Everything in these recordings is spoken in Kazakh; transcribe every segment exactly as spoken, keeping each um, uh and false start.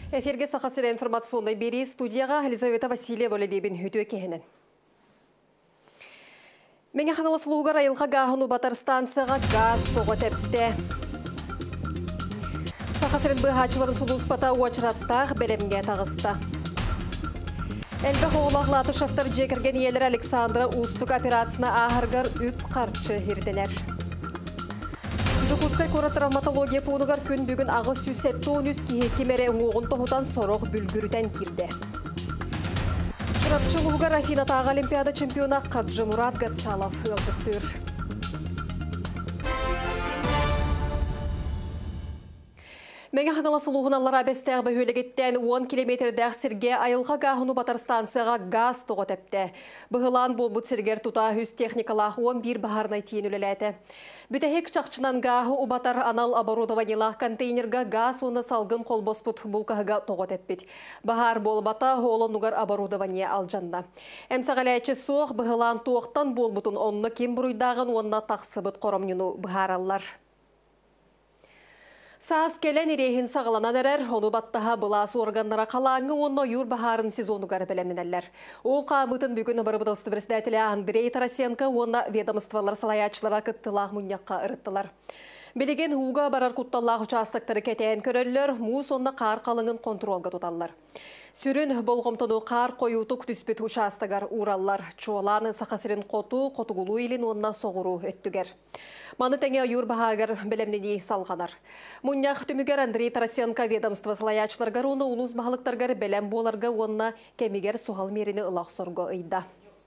Эфирге сақасыра информационной бери студияға Елизавета Васильева лебен хүті кехінен. Менге қаңылысылуғар айылға ғағыну батар станцияға газ тоғы тәпті. Сақасырын бұғачыларын сұлуыспата уачыраттақ бәлемге тағысты. Әлбі қоғылақ Латышевтар жекірген елер Александра Устук операцияна ағырғар үп қарчы ерділер. Жукускай кора травматология пуынығар күн бүгін ағы сүйсетті оныз кейі кемері оғын тоғыдан сороқ бүлгүрден кирді. Чырапчылығығар Афинатағы Олимпиада чемпиона Қаджы Мурат Гатсалов өлжіттір. Менге қаңыласылуғын аллар абестәғі бөхөлігеттен он километрдәқ сірге айылға ғағыну батар станцияға газ тоғы тәпті. Бұғылан бұл бұт сіргер тұта үз техникалақ он бір бағарнай тейін өлеләді. Бүтәхек чақчынан ғағы ұбатар анал оборудованиялақ контейнерға газ оны салғын қолбос бұт бұлқағыға тоғы тәппет. Бағар бол бата олын ұғар оборудования алжанна. Әмсағалайчы соқ бұғылан туықтан бол бұтын онны кем бұруйдағын онына тақсыбыт қоромнюну бұғаралар. Саас келен ерейін сағыланан әрер, оны баттаға бұласы органлара қалаңы онына юр бағарын сезону ғары бәлемнелер. Ол қамытын бүгін бұрыбыдылысты бірістәтілі Андрей Тарасенко онына ведомствалар салаячылара күттілақ мұньяққа ұрыттылар. Белеген уға барар құтталлақ участықтары кәтәйін көрілер, мұз онына қар қалыңын контролға тұталылар. Сүрін болғымтыны қар қойутық түспет участығар ураллар. Чуаланы сақасырын қоту, қотуғылу елін онына соғыру өттігер. Маны тәңе юр бағағар білемнені салғанар. Мұньяқ түмігер Андрей Тарасенко ведомство салаячыларғар оны ұлыз бағылықтарғар бәлем боларға онына кәмегер суғал меріні ұлақ сорғы ұйда.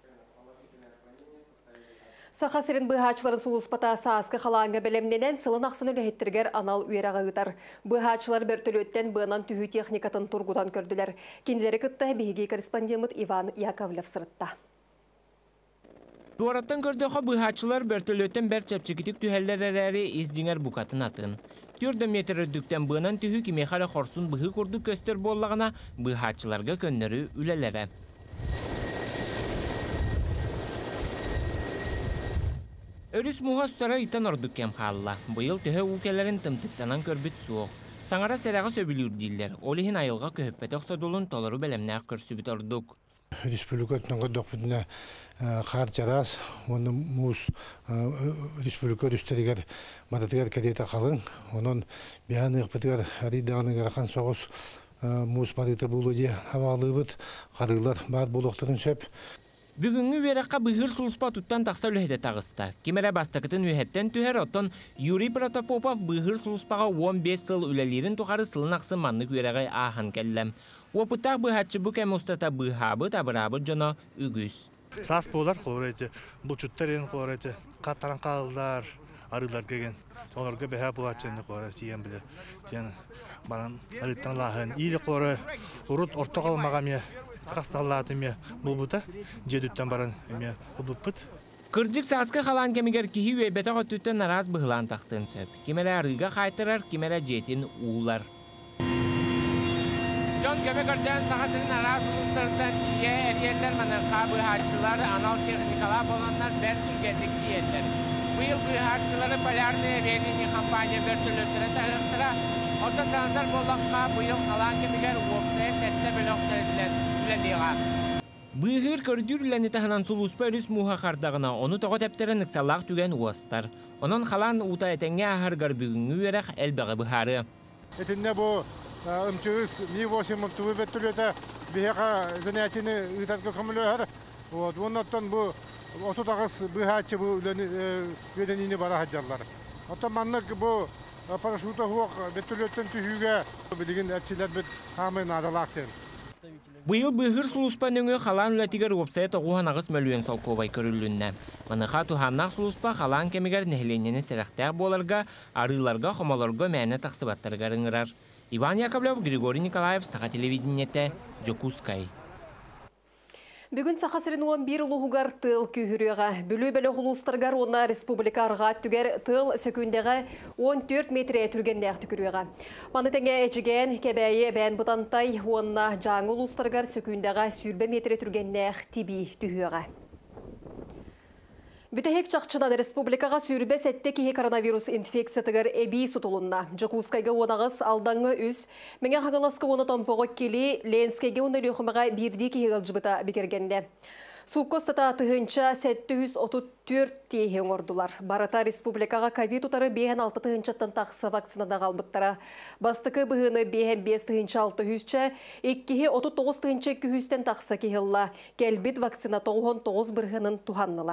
Сақасырын бұғачыларын сұлыспата саасқы қалаңға бәлемненен сылын ақсын өліхеттіргер анал үйераға ұйтар. Бұғачылар бәртілі өттен бұғынан түйі техникатын тұрғудан көрділер. Кенделері күтті бейге корреспондент Иван Яковлев сырытта. Дуараттан көрдіға бұғачылар бәртілі өттен бәр чәпчекетік түйәлдер әрәрі ездіңер бұқатын атын. Түрді метр өдіктен бұғынан түйі кемехары қорсын бұғы көрді көстер боллағына бұғачыларға көннері үлелері. Өріс мұға ұстара итан ордық кем қалла. Бұйыл түхі ұлкелерін тымтықтанан көрбіт суық. Таңара сәрәға сөбілі үрдейлер. Олихин айылға көһіппет оқсадылын толыру бәлемнәқ көрсібіт ордық. Республикаттың қыдық бұдына қар жарас, оны мұз республикат үстедігер мадатығар кәдеті қалың. Оның бияны ұқпытығар аридағаны ғарақан соғыз мұз бадыты бұлы де авалы бұд, қадығылар бар бұлықтырын сөп. Бүгінгі вераққа бұғыр сұлыспа тұттан тақса үлхеде тағысты. Кемері бастықытын үйеттен түхер оттан Юрий Протопопов бұғыр сұлыспаға он бес сыл үлелерін тұқары сылын ақсы маннық верағай ағын кәлләм. Опыттақ бұғатшы бұқ әм ұстата бұғабы табырабы жоны үгіз. Сас болар қолырайты, бұл чүттер ең қолырайты, қаттаран қалылар, арылар кеген. Оларға бәхә бұғатшыны қолырайты ен білі. Баран арыттан лағын. Ийлі қолырай, ұрыт орта қалмағам е. Қасталлаты ме бұл бұта, жедуттан баран ме бұл бұт. Кырджик сасқы қалан кемегер кихи өйбеті қоттуттан нараз бұғылан тақсын сөп. Кемелі арыға қайтырар, кемелі жетін уылар. Жон кемегерден сағатының нараз ұлыстырыстан кие әриелдер манырға бұғатшылар, анал техникала боланlar бәр түргендік киелдер. Бұйыл бұғатшылары полярный авиалini компания бір түрліттірі тағықтыра, орта танзар болаққа бұйыл қалан кемегер уопсая сәтті бөліқтірілер. Бұғыр көрдүрләні тағынан сұлуспа үріс мұға қардағына оны тоғы тәптерін ұқсалақ түген уастар. Онын қалан ұта әтәңе ағырғар бүгінгі өрақ әлбәғі бұхары. Әтінде бұл ұмчығыз ми восемь ұмтығы бәттілеті бейеқа зәнәтіні ұйтарғы көмілі әр. Оннаттан бұл оту тағыз бұғатшы бұл өденіне бара хаджарлар. Оттан маннық бұл парашута хуақ бәттілеттен түйіге білген әтшілер бәт қамын адалақтен. Бұйыл бұғыр сұлыспа нөңі қалан үләтігер опсайт оғуған ағыз мөлуен солқовай көрілінне. Маныға туханнақ сұлыспа қалан кемегер нәхіленені сәріқтәқ боларға, арыларға, қомаларға мәні тақсыбаттарға рыңырар. Иван Яковлев, Григорий Николаев, Сақа телевидениеті, Жокускай. Бүгін сақасырын он бір ұлығығар тыл күйіріға. Бүлі бәлі ұлыстарғар онна республика арға түгер тыл сөкіндегі он төрт метре түргендегі түкіріға. Маны тәңе әжіген кәбәйі бән бұтантай онна жаңы ұлыстарғар сөкіндегі сүрбе метре түргендегі тиби түхіға. Бүтәһек чақчынан республикаға сүйірбе сәтте кеге коронавирус инфекциятығыр әбей сұтылынна. Жакускайға онағыз алданғы үз, мәңе қағыласқы оны томпоғы келі, Ленскайға оны лүйхіміға бірді кеге ғылжыбыта бекергенде. Суққостата тұхынша сәтті үз отыз төрт тейхен ордулар. Барыта республикаға ковид ұтары бейхен алты тұхыншаттан тақсы вакцинада қалбыттара. Бастықы бұғыны бейхен бес тұхынша алты хүзчә, еккеге отыз тоғыз тұхынша күхістен тақсы кехілла. Кәлбет вакцина тоғын тоғыз бірғынын туханнылар.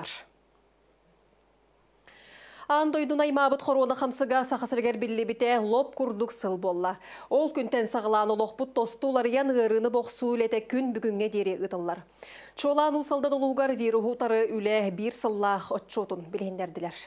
Андойдун аймабыт хорона хамсыга сақасыргер білі біте лоп күрдік сыл болла. Ол күнтен сағылан олықпыт тостулар ян ғырыны боқсу үлеті күн бүгінге дері ұтылар. Чолан ұсалдан олуғар вирухутары үлі бір сыллақ отчотын білгендерділер.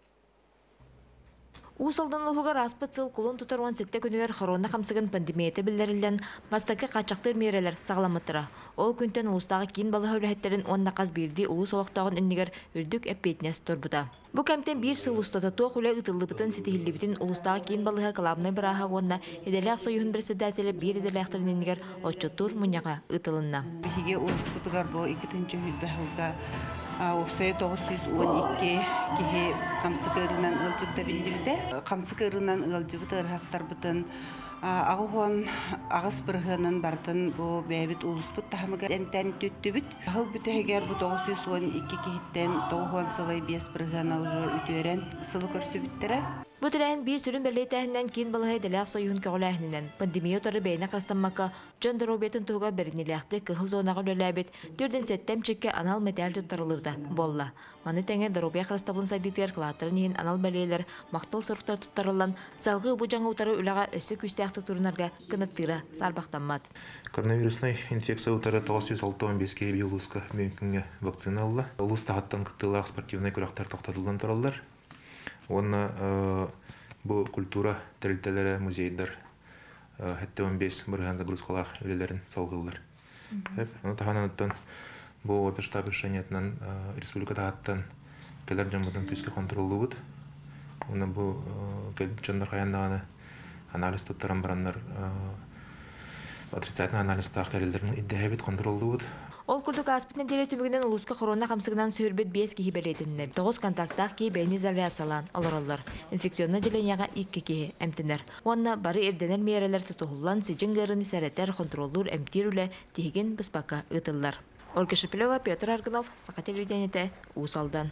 Усалдан лохугар аспыт сыл кулун тутар он сетте күнігер хорона хамсыгын пандемията білдерілден мастакы қачақтыр мерелер сағаламыттыра. Ол күнтен ұлыстағы кейін балы хөвләхеттерін он нақаз берді ұлыс олықтағын үннігер үрдік әппетінес тұрбыда. Бұ кәмтен бір сыл ұстата тоқ үлі ұтылы бұтын сетихілі бітін ұлыстағы кейін балыға қалабыны біраға онна еделәқ сойығын бір сәдәтелі бір еделәқтірін үннігер отчоттур мұняға ұтылынна. Биге ұлыс бұтығар бұл екітінші хүлбәхілға Опсай тоғыз жүз он екі кеге қамсықырынан ылжыбыта білдібіде. Қамсықырынан ылжыбыта ұрғақтар бұтын ағуған ағыс бірғының бартын бұл бәйбіт ұлыс бұт тағымыға әмтән төтті бүт. Ғыл бүті әгер бұл тоғыз жүз он екі кехеттен тоғуан сылай бес бірғына ұжы үтөрен сылы көрсі бүттірі. Бұтырайын бір сүрін бірлейтәхінен кейін балығай дәләқ сойығын көғіләхінен пандемия отары бәйіне қастаммаққа Джон Доробетін тұға бірінеләқті кығыл зонаға лөләбет түрден сәттәм чекке анал метал тұттарылыды болла. Маны тәңе Доробия қырастабылын сайдеттер қылаттырын ең анал бәлейлер мақтыл сұрықтар тұттарылан салғы бұ жаңа ұтары үліға өсі күстәқті тұрынарға кынаттыра сарбақтанмад. Коронавирусный инфекция утары тоғыз жүз он беске биолузка мөмкінге вакцина алды. Улус тағаттан қыттылақ спортивный күрақтар тоқтатылдан тұралдар. Оны бұл культура тәрілтелері музейдер хәтті он бес бірген загрузкалақ өлелерін салғылдар. Оны тағанан өттен бұл оперштаб решениятынан республика тағаттан кәлер жамбыдан көзге контролы бұд. Оны бұл кәлбітчандар қаяндағаны анализ тұттаран барандар отрицательный анализ тақ кәрелдерінің иддәйбет контролы бұд. Ол күрдік аспитнен деле түмігінен ұлысқа корона қамсығынан сүйірбет бес кейі бәлетінне. Тоғыз контактақ кей бәйін изоляциялан алыралар. Инфекционны деленяға икке кейі әмтінер. Онна бары ерденер мерелер тұтығылан сежін ғырыны сәреттер контроллур әмтер үлі тегін бұспақа ұтылар. Ольга Шепелева, Петр Аргынов, Сақа телевидениеті, Усалдан.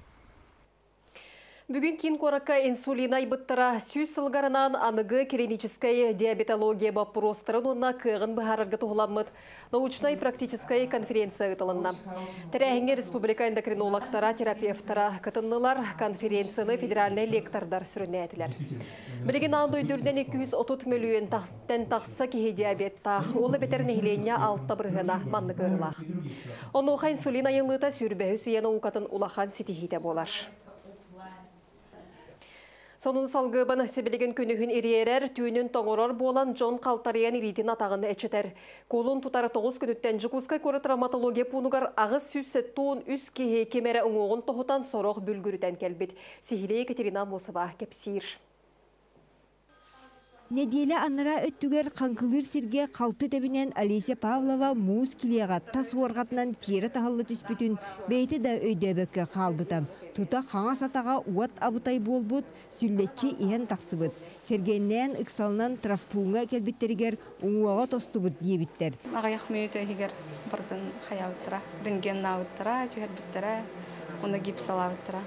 Бүгін кейін қораққа инсулина айбыттыра сүйіз сылғарынан анығы клиническай диабетология бапыростырын онна кығын бұхарарға тұғыламыд научной практическай конференция ұтылынна. Тәрәхіңе республика эндокринологтара, терапевтара кытыннылар конференцияны федеральный лектордар сүріне әтілер. Білген аңды өйдерден екі жүз отыз миллион тән тақсы кеге диабеттақ, олы бетер нехілене алтта бірғына манны көрілақ. Онуға инсулина айылыта сүрбәі сүйені ұқатын улахан сетихейді болар. Сонун салгыбын себелеген күнігін ириерер, түйінін тоңырор болан Джон Қалтариян иритин атағыны әчетер. Колун тұтары тоғыз күніттен жүкускай көрі травматология пунугар ағыз сүссеттуын үс кеге кемері ұңуғын тоғытан сороқ бүлгүрітен кәлбет. Сихиле Екатерина Мосова кепсир. Неделе аннара өттүгер қанқылыр сирге қалты тәбінен Олеся Павлова муыз килеға тас уарғатынан тері тағылы түспітін бейті да өйдебекке қалбытам. Тута қаңа сатаға уат абытай болбыт, сүллетчі иен тақсыбыт. Кергеннен ықсалынан трафпуңа келбіттерігер ұңуаға тостыбыт дейбіттер. Ағаяқ минуты егер бірдің қаяуыттыра, рентген науыттыра, түйербіттіра, оны гипсалауыттыра.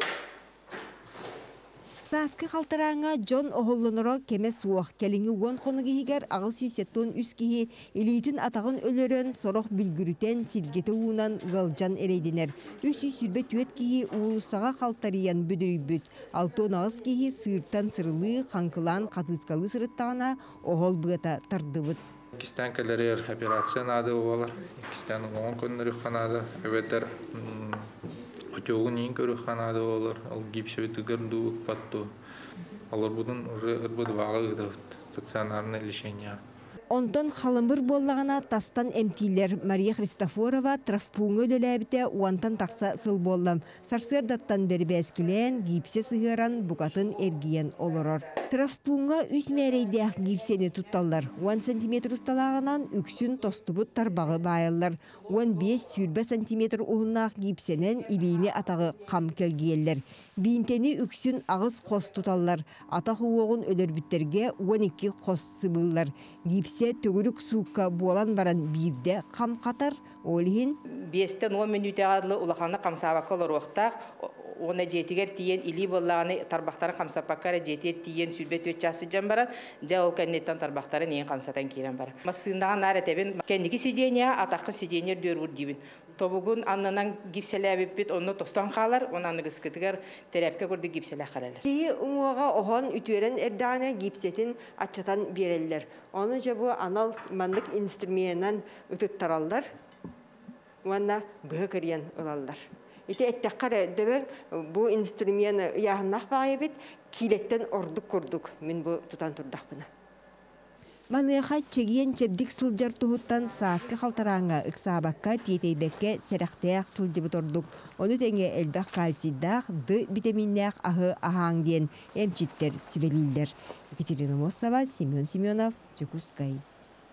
Саскы қалтараңа Джон оғылыныра кеме суақ келіңі уон қонығы егер ағыл сүйсеттон үс кейі елейтін атағын өлерін сороқ білгірітен сілгеті уынан ғалжан әрейдінер. Үс үй сүрбе түет кейі уылысаға қалтариян бүдірі бүт. Алтон ағыз кейі сырттан сырылы, қанқылан, қатысқалы сырыттағына оғыл бұғыта тарды бұд. Кистен кәлерер операция нады олар. Кистен оң көндірі қанады. Өбетер Отёгун ең көрі қанады олар, ал гипсовитігер дуық патту. Олар бұдың уже ұрбыд вағы ғыдауыд, стационарны лечения. Онтон халымбыр боллағана тастан эмтилер Мария Христофорова трафпуңы лөләбіте уантан тақса сыл боллам. Сарсырдаттан бері бәскілен гипсе сығыран бұқатын эргиен олорор. Трафпуңа үс мәрейдеақ гипсені тутталар. он сантиметр ұсталағынан үксін тостубут тарбағы байылар. он бес сүрбе сантиметр ұғынақ гипсенен илейіне атағы қам келгиелер. Бейінтені үксін ағыз қос тұталар. Атақ уоғын өлербіттерге он екі қос сыбылар. Гипсе төгілік суыққа болан баран бирде қам қатар, олығын бестен он минуте ғадлы ұлақаны қамсабаққа олар оқтақ, оны жетігер тиен илі болағаны тарбақтарын қамсапаққары жетер тиен сүрбет өт жасы жан баран, жа ол кәннеттен тарбақтарын ең қамсатан керен бар. Масындаған әрі тәбін кәндікі сидения, атаққын сидениер дөр ұр дейбін. Тобугун аннынан гипселе бит онны тостан қалар, онаны гыскытыгар терапке көрді гипселе қаралар. Дейі ұңуаға оған үтөрен әрдағына гипсетін атчатан берелілер. Оны жабу анал мандық инструментынан үтіттаралдар, онна бұғы кірген ұлалдар. Ити әттіққары дөбін бұл инструмент яғыннақ бағай бет, кейлеттен ордық көрдік мен бұл тұтан тұрдақпына. Маныға чегиен чебдік сылжар тұғыттан саасқы қалтараңа ұқсабаққа тетейбекке сәріқтаяқ сылжы бұтордық. Оны тәңе әлбәқ кальцидақ, ды витаминнәқ ағы ағаң ден әмчиттер сүбелілдер. Екатерина Мосова, Семен Семенов, Чекускай.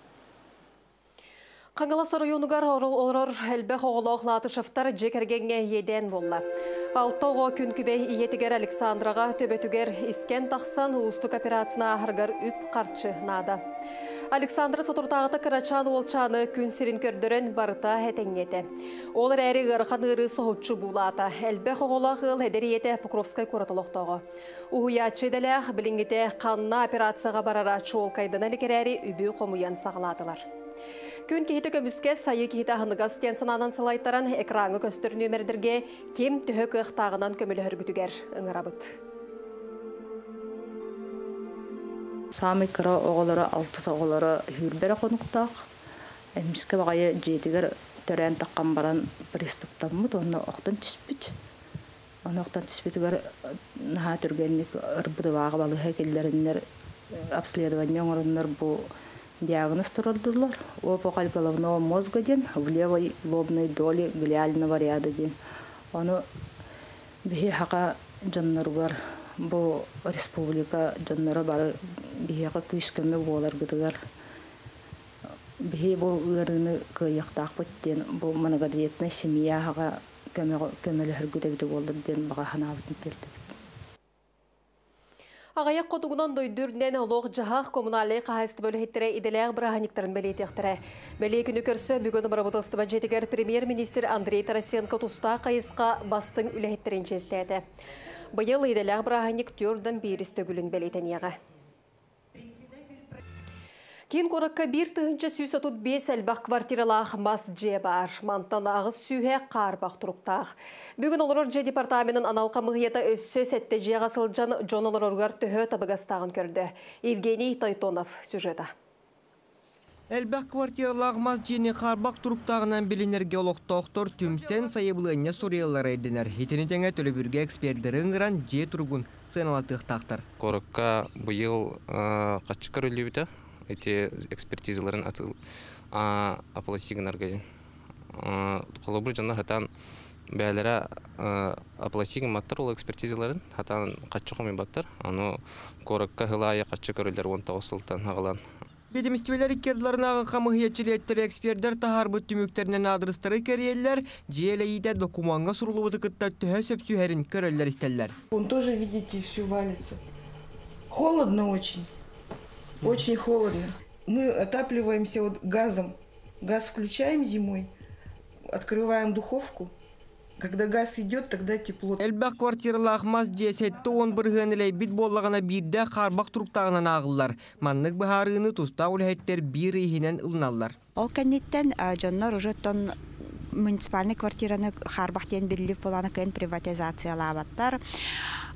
Қаңғаласы районығар олар әлбәқ оғылық латышыфтар жекергенге еден болла. Алтауға күн күбей иетігер Александраға төбетігер искен тақсан ұстық операцияна ағырғар үп қарчы нада. Александра сотуртағыты кырачан олчаны күн сирин көрдірін барыта әтеңгеті. Олар әрі ғырқан ғыры соғытшы бұлата. Әлбәқ оғылық ғыл әдері еті Покровскай көратылықтағы. Уғыячы дәләқ білінгеті қанна операцияға барара чол кайдына лекерәрі үбі қомуян сағыладылар. Күн кейті көміске сайы кейті ғынығас тенсананан салайттаран экраңы көстір нөмірдерге кем түхі қықтағынан көмілі хүргітігер ұңырабыт. Самый кыра оғылары, алты оғылары хүрбері қонықтақ. Әміске бағайы жетігер төрән таққан баран приступтамыд, оны оқтан түспіт. Оны оқтан түспітігер наға түргенлік ұрбыды бағы балығы келдерінлер обследование оңырынлар бұл диагноз тұрылдылар. Опухоль головного мозга ден, в левой лобной доли глиального ряда ден. Оны бихи хақа жаннарғар, бұл республика жаннары бары бихи хақа күйіскөмі болар гыдығар. Бихи бұл үйеріні күйіқтақ бұттен, бұл манагадриетіне семья хақа көмелі хүргідегді болыр ден баға ханабытын келді. Ағаяқ қотығынан дойдүрден олық жағақ коммуналы қағайсты бөлі хеттірі иделәғ бірағаниктарын бәлет ектірі. Бәле күні көрсі бүгін барабытыстыба жетігер премьер-министр Андрей Тарасенко тұста қайысқа бастың үлі хеттерін честеді. Бұйыл иделәғ бірағаник түрдің берісті гүлін бәлетен еға. Кен қораққа бір тұхынчы сүйсі тұт бес әлбақ квартиралақ мас же бар. Мантан ағыз сүйе қарбақ тұрықтақ. Бүгін олар же департаментін аналқа мұғиеті өссі сәтті же ғасылжан Джон оларғар түхі табығастағын көрді. Евгений Тайтонов сюжеті. Әлбәқ квартиралақ мас жені қарбақ тұрықтағынан білінерге олықтақтыр түмсен сайыбылығына сұрелар әйдінер. Хетенетеңе төлі бүрге экспердерін ғыран же тұрғын сыналатықтақтыр. Қорыққа бұйыл қатшықар өлі біті. Эти экспертизаларын атыл апластигнарга. Қолыбыр жанна хатан бәлері апластигн маттар ол экспертизаларын хатан қатшықымен баттар. Аны қорыққа ғылайы қатшы көрілдер он тоғыз сылтан ағылан. Ведомствелер иккердларына қамығиятчылеттері эксперттер тахар бұт түміктерінен адрыстары кәрелер, жиелейді докуманға сұрлуыды күтті түхі сөпсүйерін көрелер істелер. Он тоже, видите, все валится. Холодно очень. Очень холодно. Мы отапливаемся вот газом. Газ включаем зимой, открываем духовку. Когда газ идет, тогда тепло. Әлбәқ квартиралақ мас жесетті он біргенілей бит болағына бірді қарбақ тұрықтағынан ағылар. Маннық бұхарыны тұста үләйттер бір ехінен ұлыналар. Ол кәнеттен жоннар уже тон муниципальный квартираны қарбақ тен біліп боланы кән приватизациялабаттар.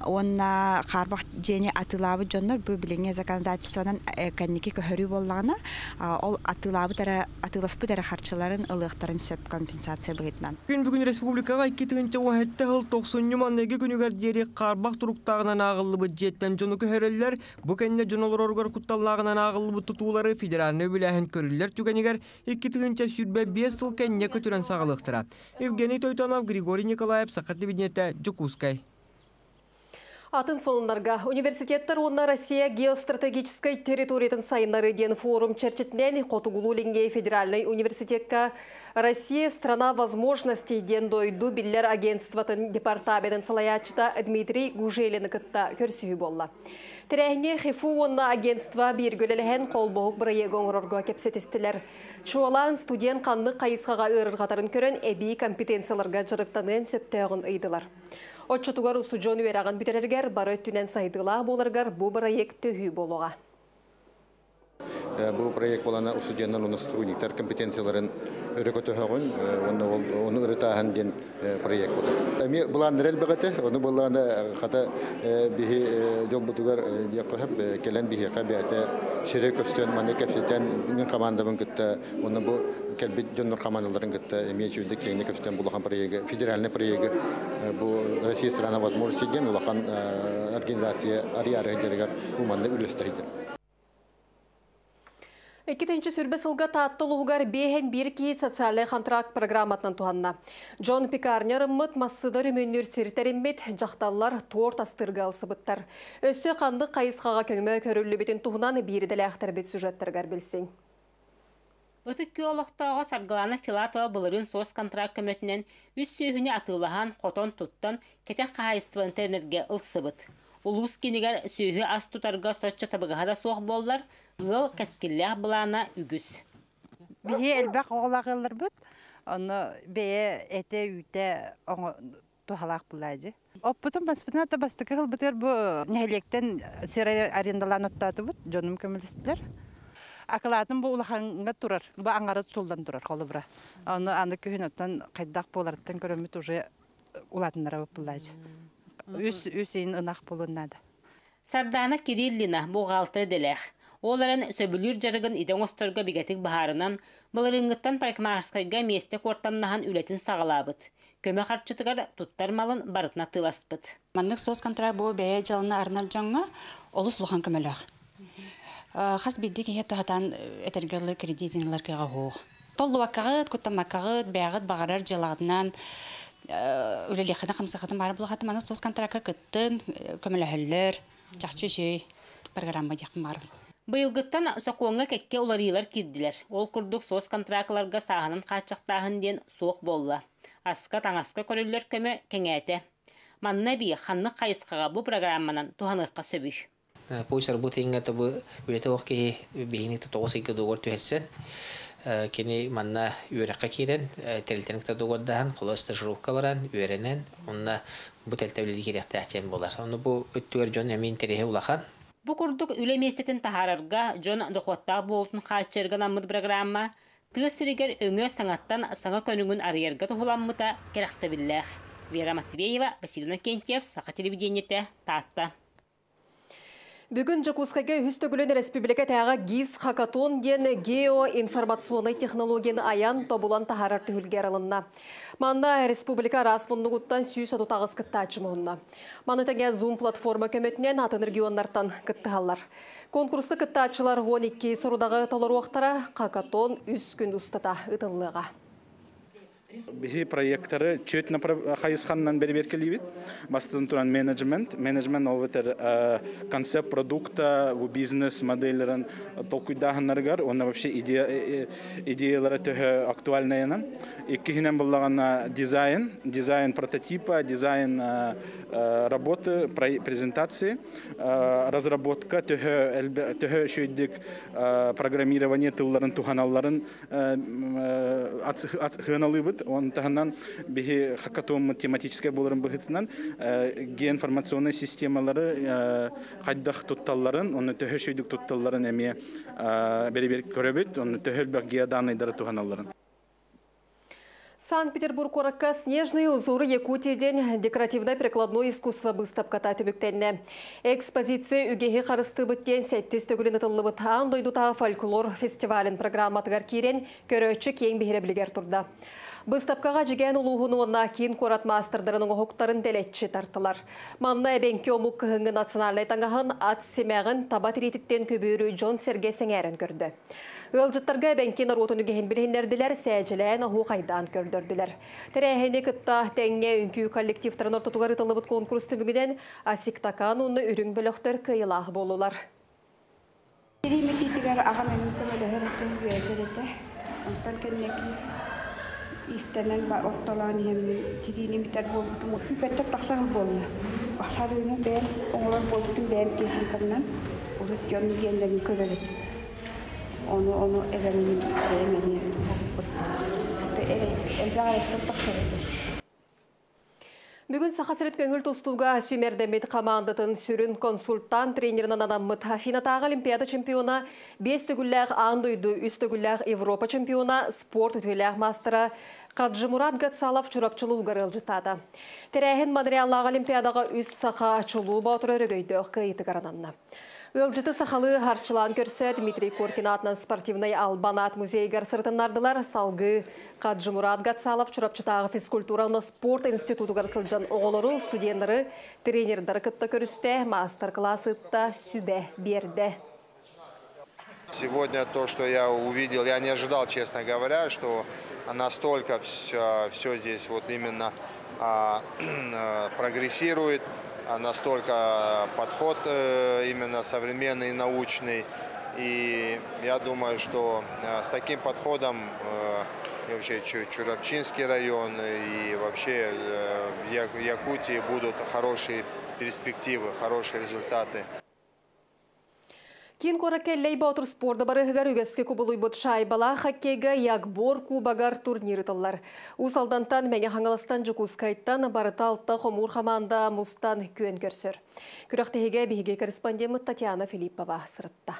онна қарбақ жене атылабы жоннор бу билеңе законодательствонан канники көһөрү боллагына ол атылабы тара атыласпы тара харчыларын ылыктарын сөп компенсация быгытнан. Күн бүгүн республикага икки тыгынча уахетте хыл токсонню мандеги күнүгөр дери карбак туруктагынан агыллыбы жеттен жону көһөрөллөр бу кенне жонолоргор кутталлагынан агыллыбы тутуулары федеральный билэхин көрүллөр түгенигер икки тыгынча сүрбе бес жыл кенне көтүрөн сагалыктыра. Евгений Тойтонов, Григорий Николаев, Сахат Лебеднета, Жукускай. Атын сонундарга университеттер онна Россия геостратегической территориятын сайыннары ден форум черчетнен Котугулулинге федеральный университетка Россия страна возможностей ден дойду биллер агентствотын департаментын салаячыта Дмитрий Гужелин кытта көрсүйі болла. Тирәхне хифу онна агентства биргөлелеген колбоғық бірайег оңырорға кепсетестілер. Чуалан студент қанны қайысқаға ырыр қатарын көрін әбей компетенцияларға жырықтанын сөптеғын ыйдылар. Отчетугар усуджон вераган битерергер бары түнен сайдыла боларгар бу проект төхүй болуға. Бұл проект болана усудженнан оны сотрудниктар компетенцияларын өрекөтөһөгүн, оны ырытаһан ден проект болду. Эми буландар элбегете, оны булана ката бихи жолбутугар якып келен бихи кабиате шерек көстөн маны кепсетен мен командабын кытта, оны бу келбит жоннор командаларын кытта эми чүйдө кеңне көстөн булган проект, федеральный проект бу Россия страна возможностей ден улакан организация ариары дергер уманды үлестейди. Иккитенче сүрбе сылга тааттылугар бейхен бир кейт социальный контракт программатынан туанна. Джон Пикарнер ыммыт массыдар өмөннөр сиртериммет жақталлар торт астырга алсыбыттар. Өссө қанды қайысқаға көңмө көрүлі бетін туғынан бирделі ақтар бет сюжеттергар білсең. Өтік кеолықтағы Саргалана Филатова бұлырын сос контракт көмөтінен үс сүйіні атылыған қотон туттан кетек қайыстығы интернетге ылсыбыт. Улус кенегер сүйі ас тұтарға сочча табығаға да соқ болдар, ыл кәскілләқ бұлана үгіз. Бейе әлбәқ оғылағылар бұд, оны бейе әте үйте тухалақ бұлайды. Оппытын баспытын ата бастықы қыл бұтыр бұл нәйлектен сирай арендалан оттаты бұд, жоным көмілістілер. Акылатын бұл ұлақанға тұрар, бұл аңары тұтылдан тұрар қолы бұра. Оны аны күйін оттан қайдақ боларыттан көрімет уже ұлатынлара бұлайды. Үсейін ынақ болуынады. Сардана Кириллина бұғалтыр деләқ. Оларын сөбілір жарығын иден осторға бігетік бағарынан, бұлырыңғыттан парикмахерскайға местек ортамнахан үлетін сағалабыд. Көмі қарчытығар тұттар малын барытына тыласпыд. Маннық соз контракт бұл бәйе жалына арнар жаңға олыс лұхан көмеліғ. Қас бидді кейе тұхатан әтергелі кредитинлар кеға хоқ. Толлы вақағыд, күттамақағыд, бәғыд бағарар жалағынан үлелеқіні қамсақатын бары бұлғаты маны соз контракты күттін, көміліғілер, жақшы жүй, программа деқін бары. Бұйылғыттан соқуыңа кәкке оларилар кирділер. Ол күрдік соз контрактларға сағынын қачықтағын ден соқ болла. Асқа таңасқа көрілер көмі кәңәті. Манна бей қанны қайысқаға бұл программанан туғаныққа сөбүй. Пойс работаинга табы үлеті оқки бейінікті тоғыз екі доғыр түйәлсен. Кені манна үйераққа кейден, тәлтенікті доғырдаhan, қолы стажировка баран, үйеренен, онына бұл тәлтәуледі керекті әтен болар. Оны бұл өттігер жон әмейін терехе улақан. Бұл күрдік үле местетін тахарарға жон доқоттағы болтын қачырған аммыд программа, тығысырегер өңі саңаттан саңа көнігін арыерға тұхыламмыта керақсы білләқ. Вера Матвеева, Василина Кентьев, Сақа телевидениеті, Татта. Бүгін Жакускайга үстігілін республика тәға гиз хакатон ден геоинформационный технологияны аян тобулан тахарарты үлгер алынна. Манда республика распундығыттан сүйс оту тағыз кітті ачымығынна. Маны тәге Zoom платформа көмөтінен атын регионнартан кітті алар. Конкурсы кітті ачылар он екі сорудағы толар уақтара хакатон үс күн ұстата ұтынлыға. Бихи проекттары чөтіні қайысқаннан бері беркелейбет. Бастыдан тұран менеджмент. Менеджмент ол бетер концепт продукта, бизнес моделерін толкуйдағынларғар. Оны вообще идеялары төхі актуальныйынан. Иккихінен болағана дизайн, дизайн прототипа, дизайн работы, презентации, разработка, төхі шөйдік программирование тылларын, туханаларын хыналыбыт. Он тағынан бихи хакатон математическая боларын бұғытынан геоинформационный системалары қайдақ тұтталарын, оны төхі шөйдік тұтталарын әме бері-бері көребет, оны төхіл бәк геоданайдары туханаларын. Санкт-Петербург оракка снежные узоры Якутияден декоративно-прикладное искусство выставката түбіктенне. Экспозиция үгеге қарысты бүттен сәттес төгілін ұтылы бұтан дойдута фольклор фестивалін программатығар керен көрөтші кең бейірі білгер тұрда. Выставкаға жеген ұлуғыны онна кейін қорат мастырдырының оғықтарын дәлетші тартылар. Манна әбенке омук кығыңы националай таңағын ат семәғін табат ретіттен көбірі Джон Сергесен әрін көрді. Үлжіттарға әбенкен аротын үгеген білгендерділер сәжілән оғы қайдан көрдірділер. Тәрәхені күтті тәңе үнкі коллективтарын ортатуғар ұтылыбыт конкурс түмігінен асиктакан оны үрің біліқтір кыйлақ болулар. İstenen var ortalan hem tirinin biter bu mu pipette taksal bolla. Asarını ben onlar bozdum ben teknikamdan. Uzat yönü yeniden körelik. Onu onu evenin demeni. Ve elbette taksal. Бүгін сақасырет көңіл тостуға Сүймердемет командатын сүрін консультант тренерінің адаммыт Афинатағы Олимпиада чемпиона, бес төгілләғ андойды үз төгілләғ Европа чемпиона, спорт өтеләғ мастера Қаджымұрат Гатсалов чурапчылу ғарыл жытады. Тәрәхін материаллағы Олимпиадаға үз сақа чулу баутыр өрігөйді қайты ғарананна. Үлжіті сақалы харчылан көрсі Дмитрий Коркин атынан спортивный албанат музейгар сыртынардылар салғы Қаджымұрат Гатсалов чурапчытағы физкультураны спорт институту гарсылжан оғылыру студенттері тренердері кітті көрісті мастер-классытта сүбе берді. Сегодня то, что я увидел, я не ожидал, честно говоря, что настолько все, все здесь вот именно а, прогрессирует, настолько подход именно современный, научный. И я думаю, что с таким подходом и вообще Чурапчинский район и вообще в Якутии будут хорошие перспективы, хорошие результаты. Кин коракеллей баутыр спорда барыгар үгеске кубулуй бут шайбала хоккейга Якбор кубагар турниры таллар. Усалдантан мәне хаңаластан Жукускайттан барыта алтта хомур хаманда мустан күйен көрсөр. Күрәктеге биге корреспондент Татьяна Филиппова сырытта.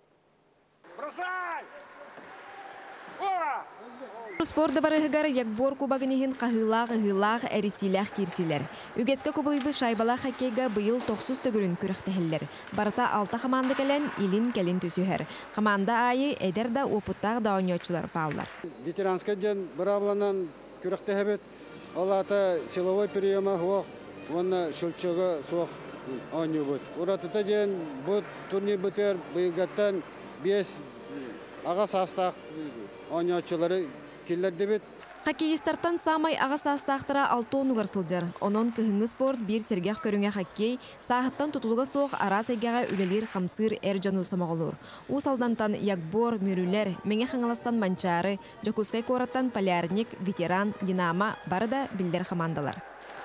Спорда барыгар Якбор кубагынын кахылак гылак эрисилах кирсилер. Үгеске кубулуйбу шайбала хоккейга быйыл токсуз төгүрүн күрәктәһелләр. Барыта алты команда келен илин келин төсүһәр. Команда айы эдерда опуттак да ойночулар паллар. Ветеранска ден брабланан күрәктәһәбет. Алата силовой приема хок, вона шулчыга сок ойнубут. Уратыта ден бу турнир битер быйгаттан бес ага састак ойночулары Хоккейистартан самай ағас астақтыра алтон угарсылжар. Онон кыһыңы спорт бир сергех көріңе хоккей, сағыттан тұтылыға соқ ара сайгаға үлелер хамсыр әржану самағылыр. Усалдантан Якбор, мөрүлер, меңе хаңаластан манчары, Жокускай кораттан полярник, ветеран, динамо, бары да билдер хамандалар.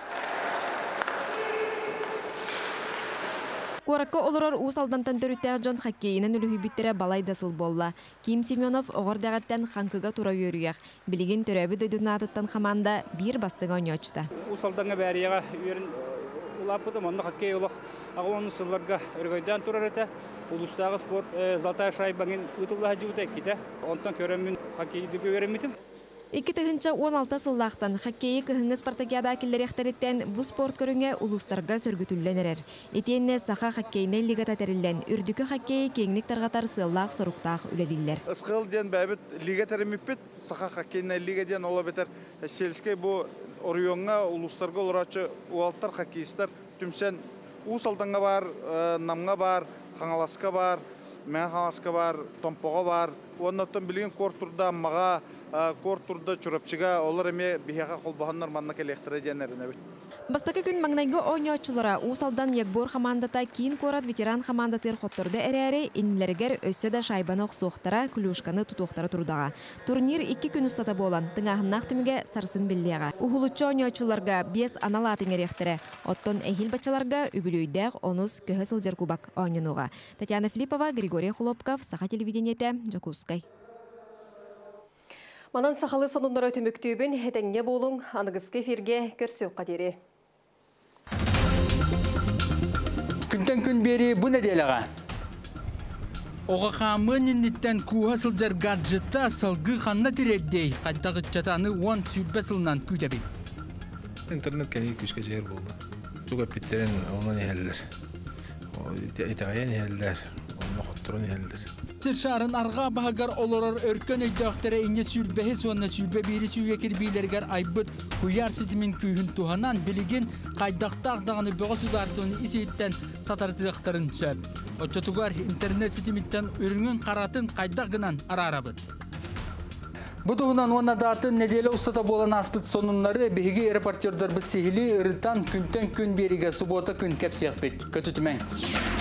Коракка олорор усалдантан төрүттәг Джон хоккейинен үлүһүбүттөрө балай дасыл болла. Ким Семенов огордагаттан ханкыга тура йөрүяк. Билигин төрөбү дөдүнатыттан команда бир бастыга ойночта. Усалданга бәрияга үрен улапты, монда хоккей улак. Агон сылларга өргөйдөн турар эте. Улустагы спорт золотая шайбаңын утулла жута ките. Онтан көрөмүн хоккейди көрөмүтүм. Икки тыгынча он алты сыллақтан хоккейі кыһыңы спартакиада киллерехтериттен бу спорт көрүңе улустарга сөргүтүлленерер. Этенне саха хоккейне лигата терилен үрдүкө хоккейи кеңник таргатар сыллах соруктаах үлелиллер. Ысқыл ден бәбит лига теримиппит, саха хоккейне лига ден ола бетер сельскей бу орионга улустарга олорачы уалттар хоккейистер түмсен усалданга бар, намга бар, хаңаласка бар, мен хаңаласка бар, томпого бар. Оннотон билген кортурда мага кортурда чурапчыга олар эме бияга колбаханнар манна келектире денерне бит. Бастакы күн маңнайгы ойночулара усалдан Якбор командата кийин корат ветеран командатыр хотторда эрәре инлергер өссө да шайбаны оксуктара клюшканы тутуктара турдага. Турнир икки күн устата болан тыңагыннак түмүгө сарсын биллега. Ухулуччу ойночуларга бес аналатын эрехтере, оттон эхил бачаларга үбүлүйдәк онус көһө сылжыр кубак ойнонуга. Татьяна Филиппова, Григорий Хлопков, Саха телевидениете, Жокускай. Манан сақалы сонунлары төміктүйбін әтәңге болың анығызғы эфирге көрсөк қадері. Күнтен күн бері бұны деліға. Оға қамын инниттен куға сылжар гаджетта сылғы қанна тірердей қайдағы жатаны он сүрбе сылынан күйтебей. Интернет кәне күшке жер болды. Туға питтерін онын әлдер. Итағайын әлдер. Оны қоттырын әлдер. Сыршарын арға бағар оларар өркөн өйдіқтері ине сүрбеғі сонына сүрбе бері сүйекер бейлергер айбыт құяр сетімін күйін туғанан білеген қайдақтақ дағаны бұға сударсыны есейттен сатартыдықтарын сөп. Отчатуғар интернет сетіміттен өріңін қаратын қайдағынан арарабыд. Бұдығынан оны датын неделі ұстата болан аспыт сонунлары беге репортердар бұд сейілі ұрытан күнтен күн беріге суббота күн кәпсияқ бет. Көтітімен.